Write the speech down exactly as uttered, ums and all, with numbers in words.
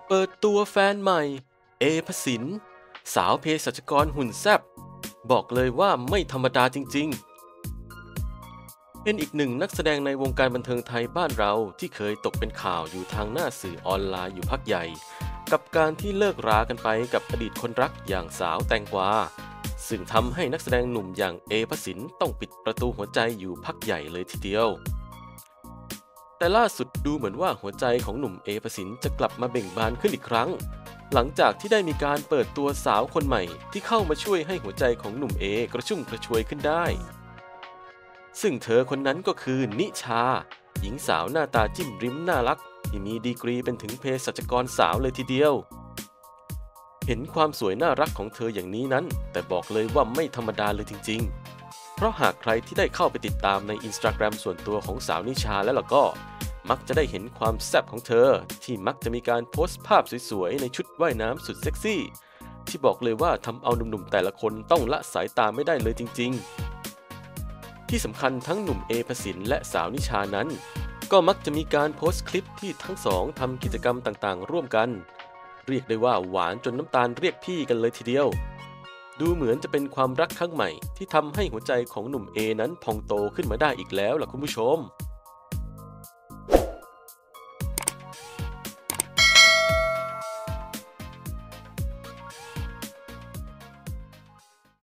เปิดตัวแฟนใหม่เอพสินสาวเภสัชกรหุ่นแซ่บบอกเลยว่าไม่ธรรมดาจริงๆเป็นอีกหนึ่งนักแสดงในวงการบันเทิงไทยบ้านเราที่เคยตกเป็นข่าวอยู่ทางหน้าสื่อออนไลน์อยู่พักใหญ่กับการที่เลิกรากันไปกับอดีตคนรักอย่างสาวแตงกวาซึ่งทำให้นักแสดงหนุ่มอย่างเอพสินต้องปิดประตูหัวใจอยู่พักใหญ่เลยทีเดียวแต่ล่าสุดดูเหมือนว่าหัวใจของหนุ่มเอพสินจะกลับมาเบ่งบานขึ้นอีกครั้งหลังจากที่ได้มีการเปิดตัวสาวคนใหม่ที่เข้ามาช่วยให้หัวใจของหนุ่มเอกระชุ่มกระชวยขึ้นได้ซึ่งเธอคนนั้นก็คือนิชาหญิงสาวหน้าตาจิ้มริมน่ารักที่มีดีกรีเป็นถึงเภสัชกรสาวเลยทีเดียวเห็นความสวยน่ารักของเธออย่างนี้นั้นแต่บอกเลยว่าไม่ธรรมดาเลยจริงๆเพราะหากใครที่ได้เข้าไปติดตามใน อินสตาแกรม ส่วนตัวของสาวนิชาแล้วล่ะก็มักจะได้เห็นความแซ่บของเธอที่มักจะมีการโพสต์ภาพสวยๆในชุดว่ายน้ำสุดเซ็กซี่ที่บอกเลยว่าทำเอาหนุ่มๆแต่ละคนต้องละสายตาไม่ได้เลยจริงๆที่สำคัญทั้งหนุ่มเอพสินและสาวนิชานั้นก็มักจะมีการโพสต์คลิปที่ทั้งสองทำกิจกรรมต่างๆร่วมกันเรียกได้ว่าหวานจนน้ำตาลเรียกพี่กันเลยทีเดียวดูเหมือนจะเป็นความรักครั้งใหม่ที่ทำให้หัวใจของหนุ่มเอนั้นพองโตขึ้นมาได้อีกแล้วล่ะคุณผู้ชม